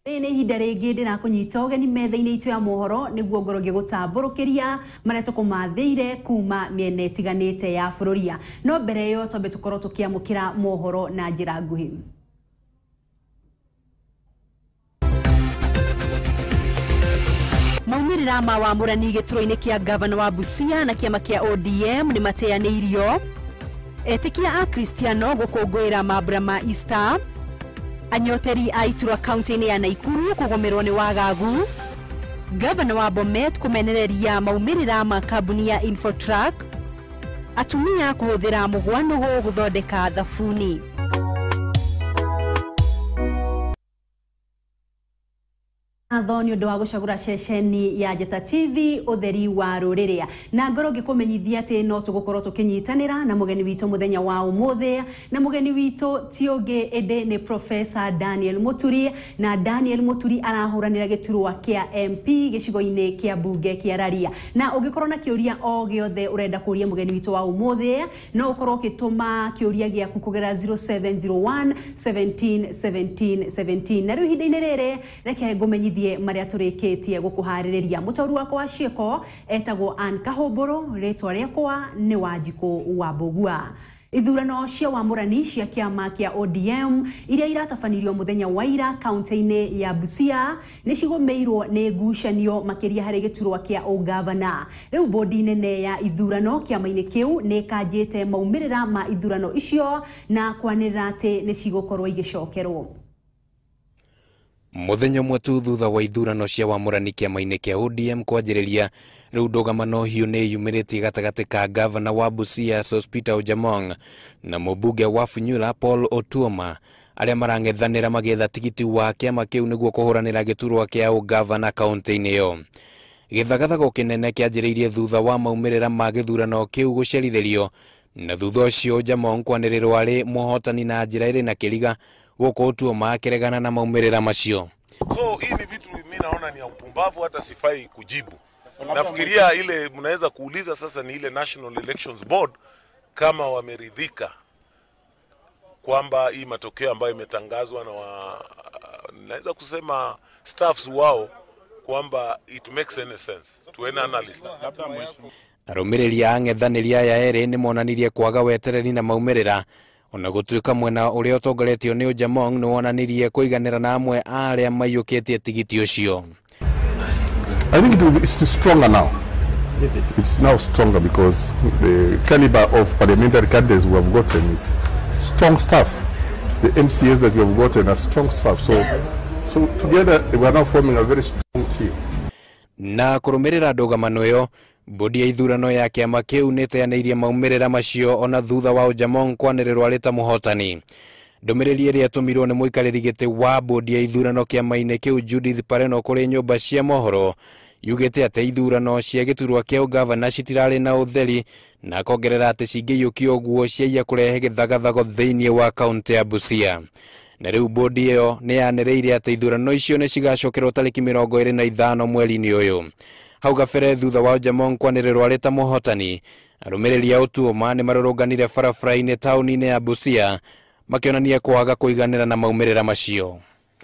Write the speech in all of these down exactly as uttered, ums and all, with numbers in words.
Ni ihinda ringi ndirakunyita ugeni metha-ini itu ya mohoro niguo ngorogie gutamburukiria maria tukumathiire kuma miene itiganite ya bururia. No mbere yo twambe tukorwo tukiamukira mohoro na njira nguhi. Maumirira ma wamurani gituro-ini kia gavana wa Busia na kiama kia O D M ni mateaniirio. Etikia a Cristiano gukungwira mambura ma Easter. Anyoteri a Iturwa kaunti-ini ya Naikuru kugomerwo ni wagagu. Gavana wa Bomet kumenereria maumirira ma kambuni ya Infotrack. Atumia kuhuthira mugwanogo guthondeka thabuni. Athoni ndo wa gucagura ceceni ya Njata T V utheri wa ruriria na ngoro ngikumenyithia ati no tugukorwo tukinyitanira na mugeni witu muthenya wa umuthi na mugeni witu tionge ende ni Professor Daniel Muturi na Daniel Muturi arahuranira giturwa kia M P gicigo-ini kia bunge kia Raria na ungikorwo na kiuria o giothe urenda kuria mugeni witu wa umuthi no ukorwo ukituma kiuria giaku kugera zero seven zero one seventeen seventeen seventeen na riu hinda-ini riri reke ngumenyithia maria turikitie gukuhaririria mutauru wakwa wa cieko etagwo Ann Kahomboro ritwa riakwa ni Wanjiku wa Mbugua. Ithurano cia wamurani cia kiama kia O D M iria iratafanirio muthenya wa ira kaunti-ini ya Busia ni cigomeirwo ni ngucanio makiria hari giturwa kia ugavana. Riu bodi nene ya ithurano kiama-ini kiu ni kanjite maumirira ma ithurano icio na kwanirira ati ni cigokorwo igicokerwo. Muthenya umwe tu thutha wa ithurano cia wamurani kiama-ini kia O D M kwanjiriria, riu ndogamano hiu ni yumiritie gatagati ka gavana wa Busia Sospeter Ojamong na mubunge wa Funyula Paul Otuoma aria marangethanira magetha tigiti wa kiama kiu niguo kuhuranira giturwa kia ugavana kaunti-ini iyo. Githagathago kinene kianjiriirie thutha wa maumirira ma githurano kiu gucerithirio na thutha ucio Ojamong kwanirirwo ari muhotani na njira iri na kiriga woko Otuoma akiregana na maumirira macio. So hii ni vitu mimi naona ni ya upumbavu, hata sifai kujibu. Nafikiria ile mnaweza kuuliza sasa ni ile National Elections Board kama wameridhika kwamba hii matokeo ambayo imetangazwa na wa, naweza kusema staffs wao kwamba it makes any sense to any analyst. Arumiriria ang'ethaniria ya eri ni monanirie kwaga wetereri na maumirira. Ona gutuika mwena uria utongoretio ni Ojamong ni wonanirie kuiganira na amwe aria maiyukitie tigiti ucio. I think it will be, it's stronger now. Is it? It's now stronger because the caliber of parliamentary candidates we have gotten is strong stuff. The M C As that we have gotten are strong stuff. So, so together we are now forming a very strong team. Na kurumirira ndogamano iyo, bodi ya ithurano ya kiama kiu niteaniirie maumirira macio ona thutha wa Ojamong kwanirirwo ari ta muhotani. Ndomiriri iria yatumirwo ni muikariri giti wa bodi ya ithurano kiama-ini kiu Judith Pareno kuri nyumba cia mohoro yugite ati ithurano cia giturwa kia ugavana citirari na utheri na kongerera ati cingiyukio uguo ciaiya kurehe githagathago thiini wa kaunti ya Busia. Na riu bodi iyo ni yaniriire ati ithurano icio ni cigacokerwo tariki mirongo iri na ithano mweri-ini uyu. Hau gabere thutha wa Ojamong kwanirirwo ari ta muhotani, arumiriri a Otuoma ni marurunganire barabara-ini tauni-ini ya Busia makionania kwaga kuiganira na maumirira macio.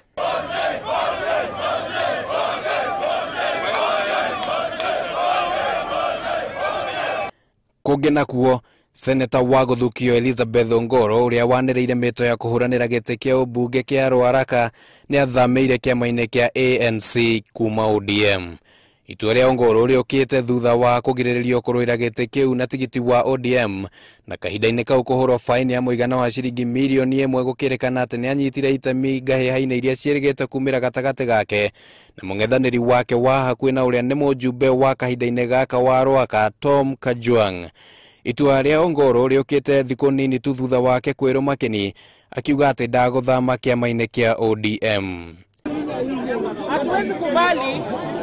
Kugena kuo Seneta wa Guthukio Elizabeth Ongoro uria waniriire mito ya kuhuranira giti kia ubunge kia Ruaraka ni athameire kiama-ini kia A N C kuma O D M. Itua ria Ongoro riukite thutha wa kugiririo kuruira giti kiu na tigiti wa O D M na kahinda-ini kau kuhurwo faini ya muigana wa ciringi milioni imwe gukirikana ati ni anyitire itemi ngahiha-ini iria ciirigite kumira gatagati gake na mung'ethaniri wake wa hakuhi na uria ni mujumbe wa kahinda-ini gaka wa Ruaka Tom Kajwang. Itua ria Ongoro riukite thiku nini tu thutha wake kwirwo makeni akiuga ati ndaguthama kiama-ini kia O D M. Hatuwezi kubali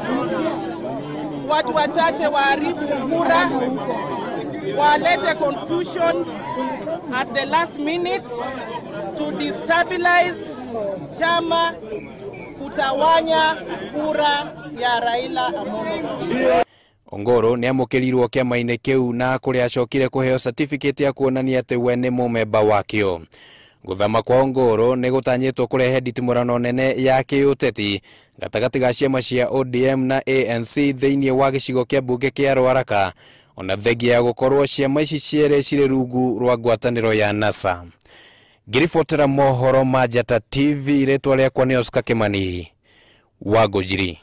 watu wachache waharibu kura, walete confusion at the last minute to destabilize chama, kutawanya kura ya Raila Amolo Odinga. Ongoro ni amukirirwo kiama-ini kiu na kuria acokire kuheo certificate ya kuonania ati we ni mumemba wakio. guthama kwa Ongoro ni gutanyitwo kurehe nditimurano nene ya kiuteti gatagati ga ciama cia O D M na A N C thiini wa gicigo kia mbunge kia Ruaraka ona thengia ya gukorwo ciama ici ciere cire rungu rwa ngwataniro ya NASA. Ngiribotera mohoro ma Njata T V retwa riakwa ni Oscar Kimani Wangũnjiri.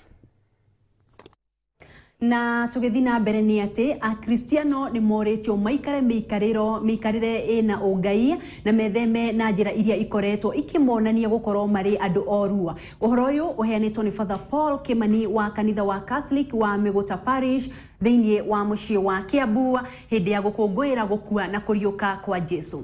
Na tugithina mbere ni ati a Cristiano ni moretio maikare mikariro mikarire ina ungai na metheme na njira iria ikoretwo ikimonania gukorwo mari andu orua. Uhoro uyu uheanitwo ni Father Paul Kimani wa kanitha wa Catholic wa Miguta Parish thiini wa mucii wa Kiambu hindi ya gukungwira gukua na kuriuka kwa Jesu.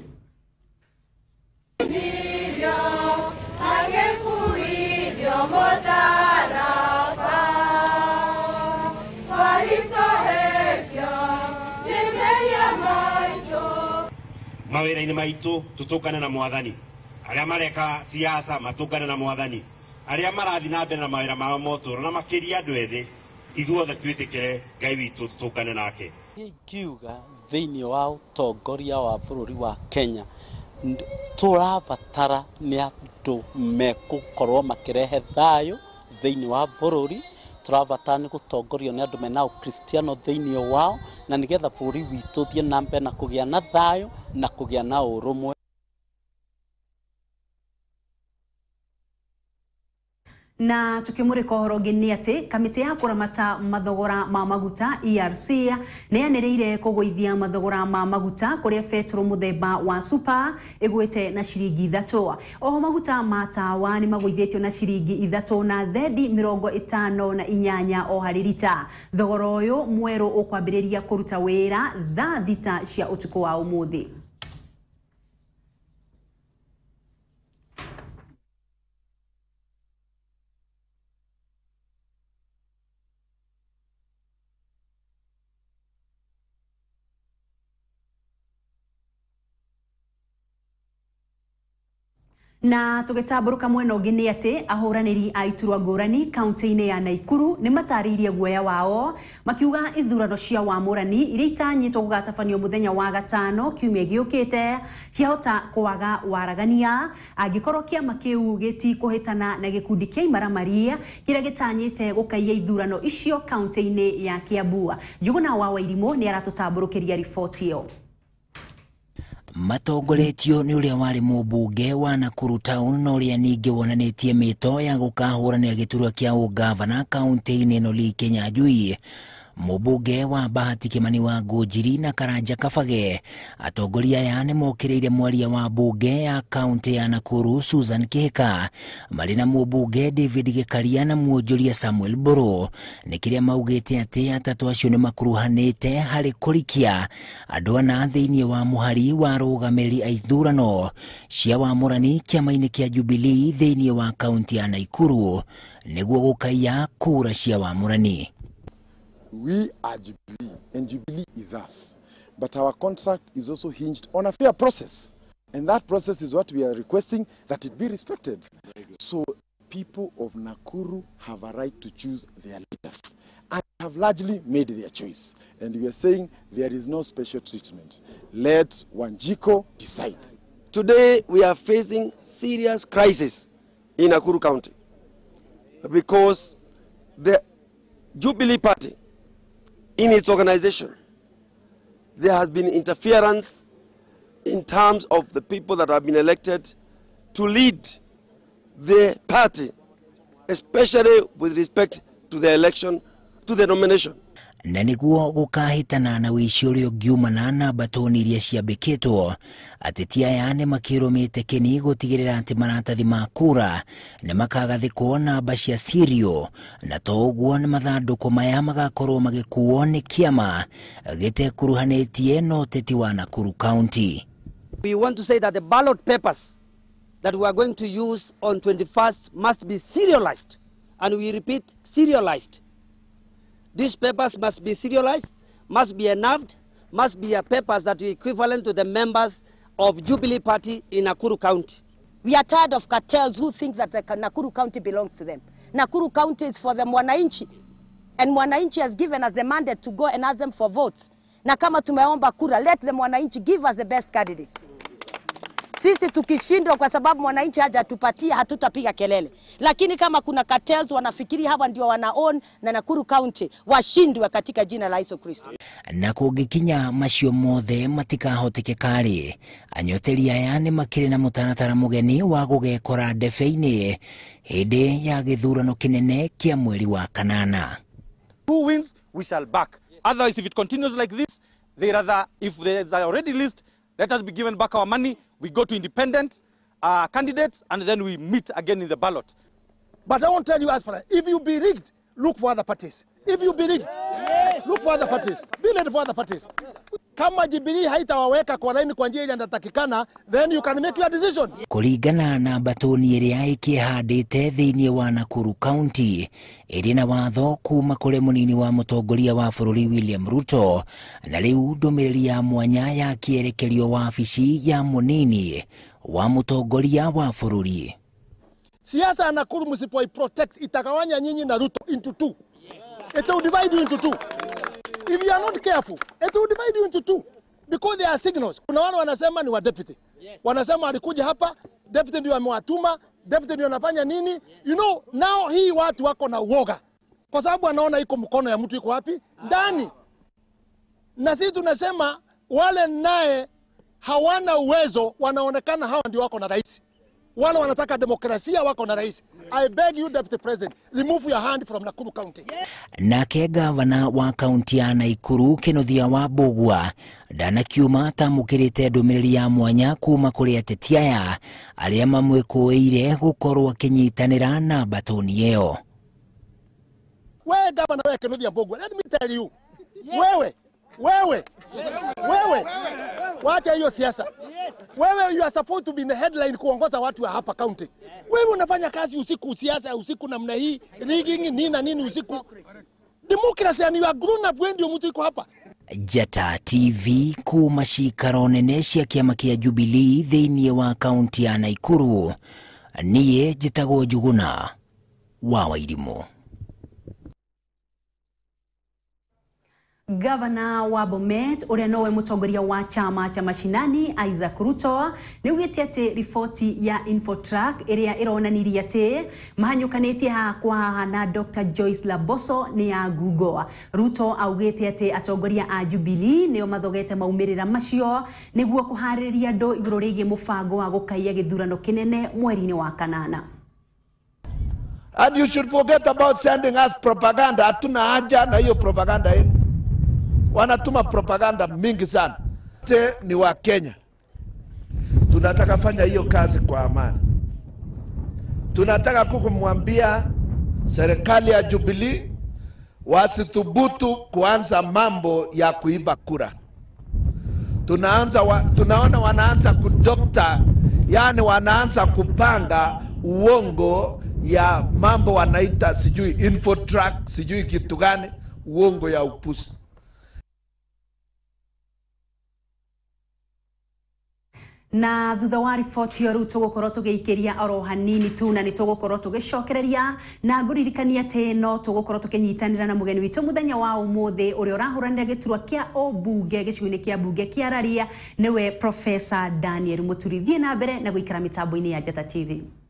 Mawira-ini maitu tutukane na Mwathani, aria mareka siasa matukane na Mwathani, aria marathi na mbere na mawira mao motoro na makiria andu ethi ithuothe twitikire Ngai witu tutukane nake. Kiuga thiini wa utongoria wa bururi wa Kenya turabatara ni andu mekukorwo makirehe thayo thiini wa bururi. Turabatara ni gutongorio ni andu mena Kristiano thiini wao na nigetha bururi witu thie na mbere na kugia na thayo na kugia na urumwe. Na tukimurika horo ngini ati kamiti ya kuramata mathogora ma maguta E R C ni yaniriire kuguithia mathogora ma maguta kuria petro muthemba wa super igwite na shiringi ithatu. Oho maguta ma tawa ni maguithitio na shiringi ithatu na thedi mirongo itano na inyanya o hari lita. Thogora uyu mweru ukwambiriria kuruta wira thaa thita cia utuku wa umuthi. Na tugitaburuka mwena ungini ati ahuraniri a iturwa ngurani kaunti-ini ya Naikuru ni matariirie guoya wao makiuga ithurano cia wamurani iria itanyitwo gugatabanio muthenya wa gatano kiumia giukite ciahota kwaga waragania angikorwo kiama kiu giti kuhitana na gikundi kia imaramaria kiria gitanyite gukaiya ithurano icio kaunti-ini ya Kiambu. Njuguna wa Wairimu ni aratutaburukiria ripoti iyo. Matongoretio ni uria wari mubunge wa Nakuru Town no uria ningi wonanitie mito ya gukahurania giturwa kia ugavana kaunti-ini ino Lee Nyanjui. Mubunge wa Bahati Kimani Wangũnjiri na Karanja Kabage atongoria aya ni mokiriire mwaria wa bunge ya kaunti ya Nakuru Susan Kihika mari na mubunge David Gikaria na muonjoria Samuel Buru ni kiria maugite ati atatu acio ni makuruhanite hari kurikia andu ana thiini wa muhari wa rugamiri a ithurano cia wamurani kiama-ini kia Jubilee thiini wa kaunti ya Naikuru niguo gukaiya kura cia wamurani. We are Jubilee, and Jubilee is us. But our contract is also hinged on a fair process. And that process is what we are requesting that it be respected. So people of Nakuru have a right to choose their leaders and have largely made their choice. And we are saying there is no special treatment. Let Wanjiko decide. Today we are facing serious crisis in Nakuru County because the Jubilee Party, in its organization, there has been interference in terms of the people that have been elected to lead the party, especially with respect to the election, to the nomination. Na niguo gukahitana na wici uria ungiumana na batoni iria ciambikitwo ateti aya ni makirumite kini gutigirira ati maratathi ma kura ni makagathikwo namba cia serial na to uguo ni mathanduku maya magakorwo magikuo ni kiama gitekuruhanitie na uteti wa Nakuru County. We want to say that the ballot papers that we are going to use on twenty-first must be serialized, and we repeat, serialized. These papers must be serialized, must be enaved, must be a papers that are equivalent to the members of Jubilee Party in Nakuru County. We are tired of cartels who think that the Nakuru County belongs to them. Nakuru County is for the Mwananchi, and Mwananchi has given us the mandate to go and ask them for votes. Na kama tumeomba kura, let the Mwananchi give us the best candidates. Sisi tukishindwa kwa sababu mwananchi hajatupatia, hatutapiga kelele. Lakini kama kuna cartels wanafikiri hawa ndio wana own na Nakuru County, washindwe katika jina la Yesu Kristo. Na kugikinya macio mothe matikahoteke kari anyoteri aya ni makiri na mutanatara mugeni wa gugekora ndebe-ini hindi ya githurano kinene kia mweri wa kanana. Who wins, we shall back. Otherwise, if it continues like this, they rather, if there's already list, let us be given back our money, we go to independent uh, candidates, and then we meet again in the ballot. But I won't tell you as far as, if you be rigged, look for other parties. If you be rigged, yes, look for other parties. Be ready for other parties. Kama Jubilee haitawaweka kwa laini kwa njia ile inatakikana, then you can make your decision. Kuringana na batoni iria ikihandite thiini wa Nakuru County, iri na watho kuma kuri munini wa mutongoria wa bururi William Ruto, na riu ndumiriri ya mwanya ya kierekerio wa afici ya munini wa mutongoria wa bururi. Siasa ya Nakuru msipoi protect itakawanya nyinyi na Ruto into two. It will divide you into two. If you are not careful, it will divide you into two. Because there are signals. Kuna wale wanasema ni wa deputy. Wanasema alikuja hapa, deputy ndio amewatuma, deputy ndio anafanya nini. You know, now hii watu wako na uoga. Kwa sababu anaona iko mkono ya mtu iko wapi? Ndani. Na sisi tunasema wale naye hawana uwezo, wanaonekana hawa ndio wako na rais. Wale wanataka demokrasia wako na rais. I beg you, Deputy President, remove your hand from Nakuru County. Nake gavana wa kaunti ya Naikuru Kinothia wa Mbugua ndanakiuma tamukirite ndumiriri ya mwanya kuma kuri ateti aya aria mamwikuire gukorwo akinyitanira na batoni iyo. Wewe gavana wewe Kinothia Mbugua, let me tell you. Wewe, wewe, wewe, wacha hiyo siasa. Wewe you are supposed to be in the headline kuongoza watu wa hapa county. Wewe unafanya kazi usiku, siasa usiku namna hii, rigging nini na nini usiku. Democracy and you are grown up when you mtu iko hapa. Jeta T V kuma cikaro nene cia kiama kia Jubilee thiini wa kaunti ya Naikuru. Niye Njitagwo Njuguna wa Wairimu. Gavana wa Bomet uria nowe mutongoria wa chama cha mashinani Isaac Ruto niugite ati ripoti ya Infotrack iria ironanirie ati mahanyukanetie ha kwa na Doctor Joyce Laboso ni ya Google. Ruto augite ati atongoria a Jubilee nio mathogete maumirira macio niguo kuhariria ndo iguru rigie mubango wa gukaiya githurano kinene mweri-ini wa kanana. And you should forget about sending us propaganda. Hatuna haja na hiyo propaganda yenu. Wanatuma propaganda mingi sana. Te ni wa Kenya. Tunataka fanya hiyo kazi kwa amani. Tunataka kukumwambia serikali ya Jubilee wasithubutu kuanza mambo ya kuiba kura. Tunaanza wa, tunaona wanaanza kudokta, yani wanaanza kupanga uongo ya mambo wanaita sijui Infotrack, sijui kitu gani, uongo ya upusi. Na thutha wa riboti ya Ruto gukorwo tugiikiria oro hanini tu na nitugukorwo tugicokereria na nguririkania ati no tugukorwo tukinyitanira na mugeni witu muthenya wa umuthi uria urahuranira giturwa kia obunge gicigo-ini kia bunge kia Raria niwe Professor Daniel Muturithie na mbere na guikara mitambo-ini ya Njata T V.